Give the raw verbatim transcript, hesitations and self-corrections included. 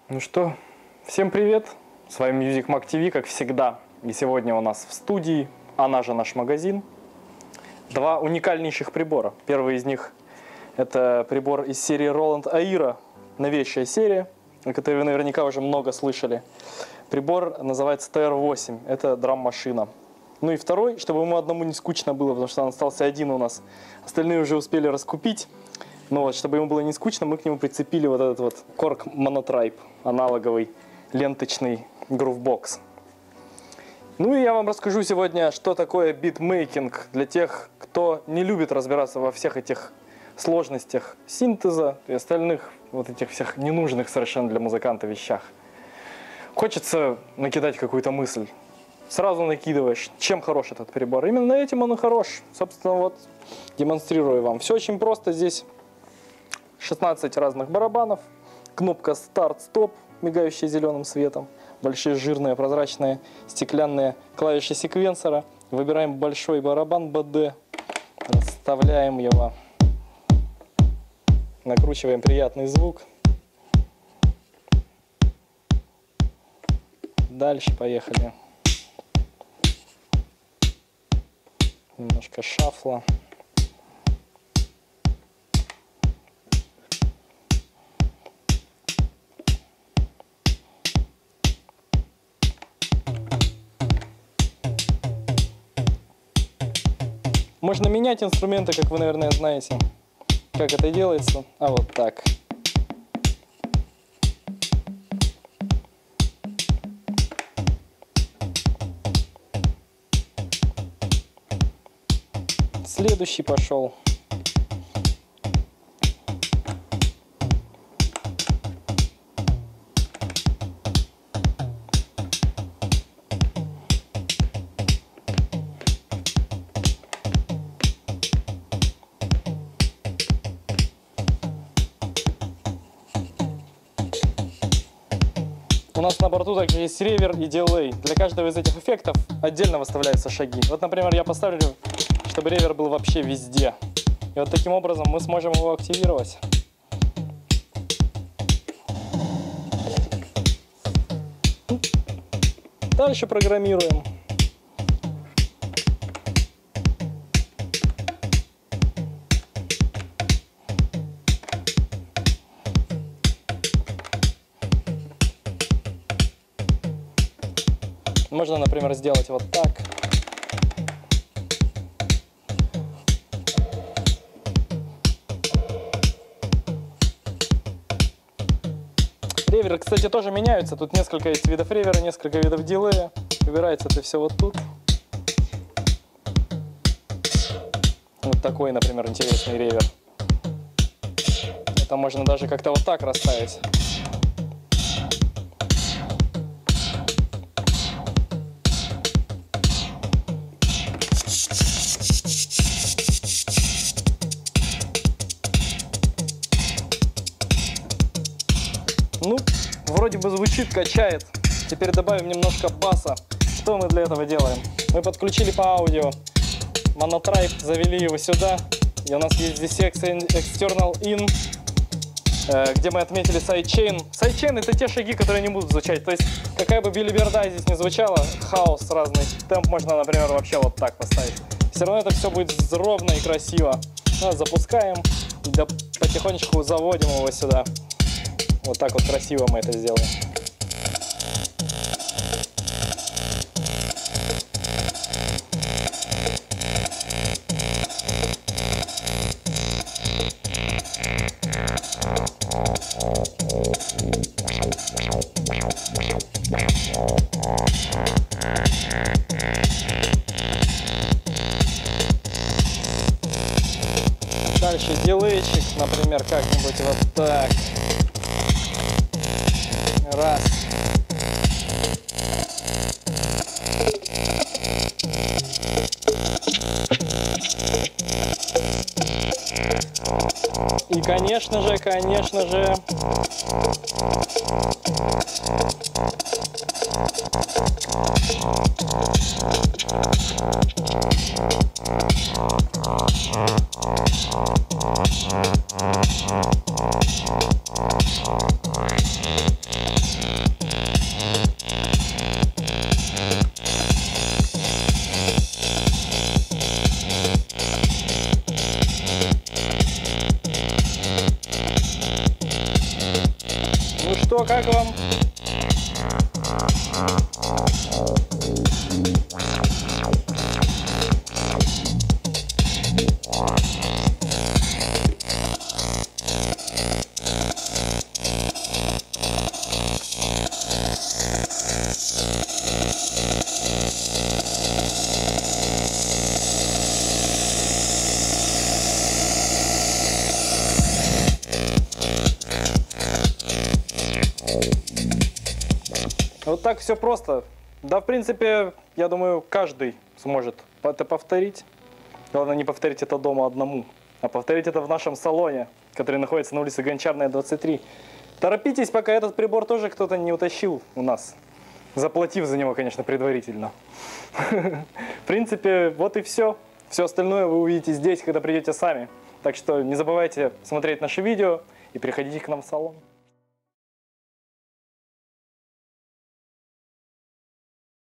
Ну что, всем привет! С вами Music Mag ти ви, как всегда. И сегодня у нас в студии, она же наш магазин, два уникальнейших прибора. Первый из них – это прибор из серии Roland Aira, новейшая серия, о которой вы наверняка уже много слышали. Прибор называется ти ар восемь, это драм-машина. Ну и второй, чтобы ему одному не скучно было, потому что он остался один у нас. Остальные уже успели раскупить. Но вот, чтобы ему было не скучно, мы к нему прицепили вот этот вот Korg Monotribe, аналоговый ленточный грувбокс. Ну и я вам расскажу сегодня, что такое битмейкинг для тех, кто не любит разбираться во всех этих сложностях синтеза и остальных вот этих всех ненужных совершенно для музыканта вещах. Хочется накидать какую-то мысль. Сразу накидываешь, чем хорош этот прибор. Именно этим он и хорош. Собственно, вот демонстрирую вам. Все очень просто здесь. шестнадцать разных барабанов, кнопка старт-стоп, мигающая зеленым светом, большие жирные прозрачные стеклянные клавиши секвенсора. Выбираем большой барабан би ди, расставляем его, накручиваем приятный звук. Дальше поехали. Немножко шафла. Можно менять инструменты, как вы, наверное, знаете. Как это делается? А вот так. Следующий пошел. У нас на борту также есть ревер и дилей. Для каждого из этих эффектов отдельно выставляются шаги. Вот, например, я поставлю, чтобы ревер был вообще везде. И вот таким образом мы сможем его активировать. Дальше программируем. Можно, например, сделать вот так. Реверы, кстати, тоже меняются. Тут несколько есть видов ревера, несколько видов дилея. Выбирается это все вот тут. Вот такой, например, интересный ревер. Это можно даже как-то вот так расставить. Ну, вроде бы звучит, качает. Теперь добавим немножко баса. Что мы для этого делаем? Мы подключили по аудио Monotribe, завели его сюда. И у нас есть здесь секция External In, где мы отметили сайдчейн. Сайдчейн — это те шаги, которые не будут звучать. То есть, какая бы билиберда здесь не звучала, хаос разный, темп можно, например, вообще вот так поставить. Все равно это все будет ровно и красиво. Ну, запускаем, да, потихонечку заводим его сюда. Вот так вот красиво мы это сделаем. Дальше дилейчик, например, как-нибудь вот так. Раз. И, конечно же, конечно же, что, как вам? Вот так все просто. Да, в принципе, я думаю, каждый сможет это повторить. Главное, не повторить это дома одному, а повторить это в нашем салоне, который находится на улице Гончарная, двадцать три. Торопитесь, пока этот прибор тоже кто-то не утащил у нас, заплатив за него, конечно, предварительно. В принципе, вот и все. Все остальное вы увидите здесь, когда придете сами. Так что не забывайте смотреть наши видео и приходите к нам в салон.